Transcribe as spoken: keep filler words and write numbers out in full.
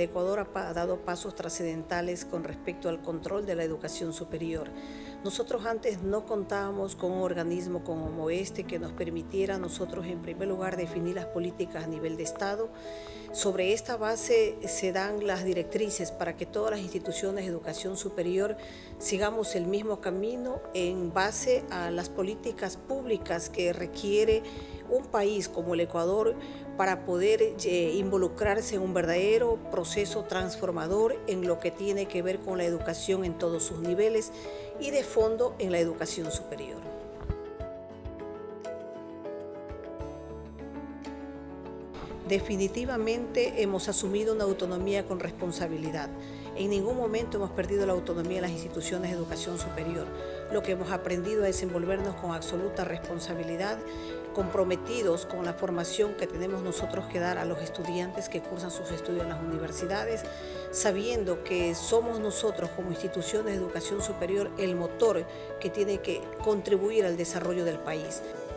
Ecuador ha, pa ha dado pasos trascendentales con respecto al control de la educación superior. Nosotros antes no contábamos con un organismo como este que nos permitiera a nosotros, en primer lugar, definir las políticas a nivel de Estado. Sobre esta base se dan las directrices para que todas las instituciones de educación superior sigamos el mismo camino en base a las políticas públicas que requiere un país como el Ecuador para poder eh, involucrarse en un verdadero proceso transformador en lo que tiene que ver con la educación en todos sus niveles y de fondo en la educación superior. Definitivamente hemos asumido una autonomía con responsabilidad. En ningún momento hemos perdido la autonomía de las instituciones de educación superior. Lo que hemos aprendido a desenvolvernos con absoluta responsabilidad, comprometidos con la formación que tenemos nosotros que dar a los estudiantes que cursan sus estudios en las universidades, sabiendo que somos nosotros como instituciones de educación superior el motor que tiene que contribuir al desarrollo del país.